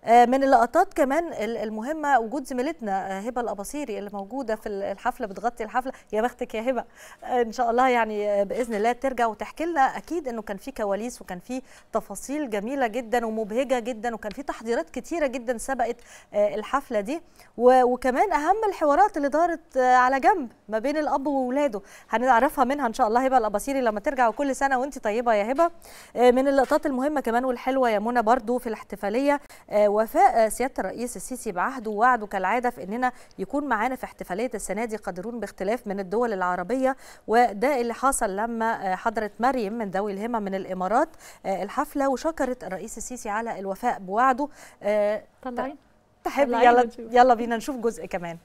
من اللقطات كمان المهمه وجود زميلتنا هبه الاباصيري اللي موجوده في الحفله بتغطي الحفله. يا بختك يا هبه، ان شاء الله يعني باذن الله ترجع وتحكي لنا. اكيد انه كان في كواليس وكان في تفاصيل جميله جدا ومبهجه جدا، وكان في تحضيرات كتيره جدا سبقت الحفله دي، وكمان اهم الحوارات اللي دارت على جنب ما بين الاب وولاده هنعرفها منها ان شاء الله هبه الاباصيري لما ترجع. وكل سنه وانت طيبه يا هبه. من اللقطات المهمه كمان والحلوه يا منى برضو في الاحتفاليه وفاء سياده الرئيس السيسي بعهده ووعده كالعاده في اننا يكون معانا في احتفاليه السنه دي قادرون باختلاف من الدول العربيه، وده اللي حصل لما حضرت مريم من ذوي الهمم من الامارات الحفله، وشكرت الرئيس السيسي على الوفاء بوعده. تحب يلا بينا نشوف جزء كمان.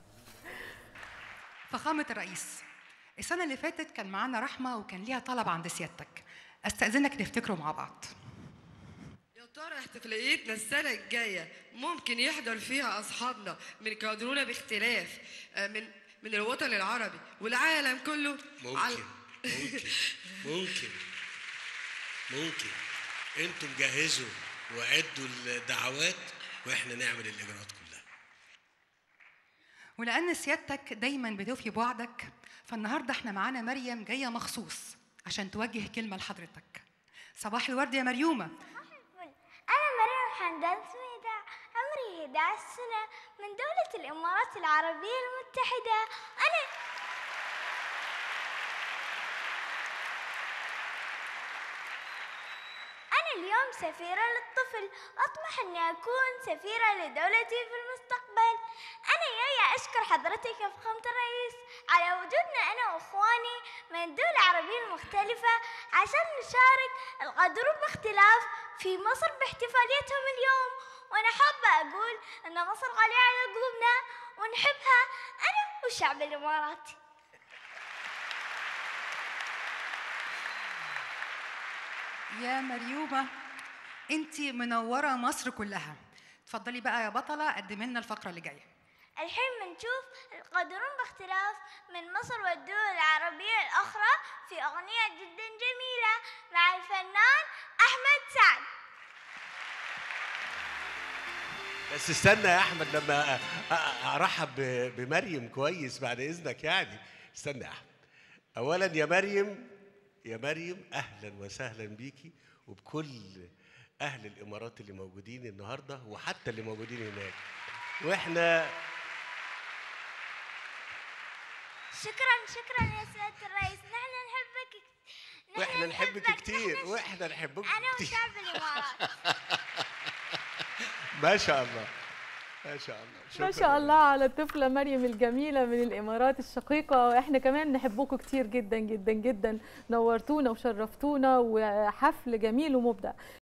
فخامة الرئيس، السنة اللي فاتت كان معانا رحمة وكان ليها طلب عند سيادتك، استأذنك نفتكره مع بعض. يا ترى احتفاليتنا السنة الجاية ممكن يحضر فيها أصحابنا من قادرونا باختلاف من الوطن العربي والعالم كله؟ ممكن انتم جهزوا وعدوا الدعوات واحنا نعمل الاجراءات كلها. ولأن سيادتك دايما بتوفي بوعدك، فالنهارده احنا معانا مريم جايه مخصوص عشان توجه كلمه لحضرتك. صباح الورد يا مريومه. انا مريم حمدان سميدة، عمري 11 سنه، من دوله الامارات العربيه المتحده. أنا اليوم سفيرة للطفل، أطمح أني أكون سفيرة لدولتي في المستقبل. أنا جاية أشكر حضرتك يا فخامة الرئيس على وجودنا أنا وإخواني من الدول العربية المختلفة عشان نشارك القادرون باختلاف في مصر باحتفاليتهم اليوم. وأنا حابة أقول أن مصر غالية على قلوبنا ونحبها أنا والشعب الإماراتي. يا مريومة انت منورة مصر كلها. اتفضلي بقى يا بطلة، قدمي لنا الفقرة اللي جاية. الحين بنشوف القادرون باختلاف من مصر والدول العربية الأخرى في أغنية جدا جميلة مع الفنان أحمد سعد. بس استنى يا احمد لما ارحب بمريم كويس بعد اذنك. يعني استنى يا احمد. اولا يا مريم اهلا وسهلا بيكي وبكل اهل الامارات اللي موجودين النهارده وحتى اللي موجودين هناك. واحنا شكرا يا سيادة الرئيس. واحنا نحبك كتير. واحنا نحبك انا وشعب الامارات. ما شاء الله ما شاء الله. ما شاء الله على الطفلة مريم الجميلة من الإمارات الشقيقة. وإحنا كمان نحبكم كتير جدا جدا جدا، نورتونا وشرفتونا وحفل جميل ومبدع.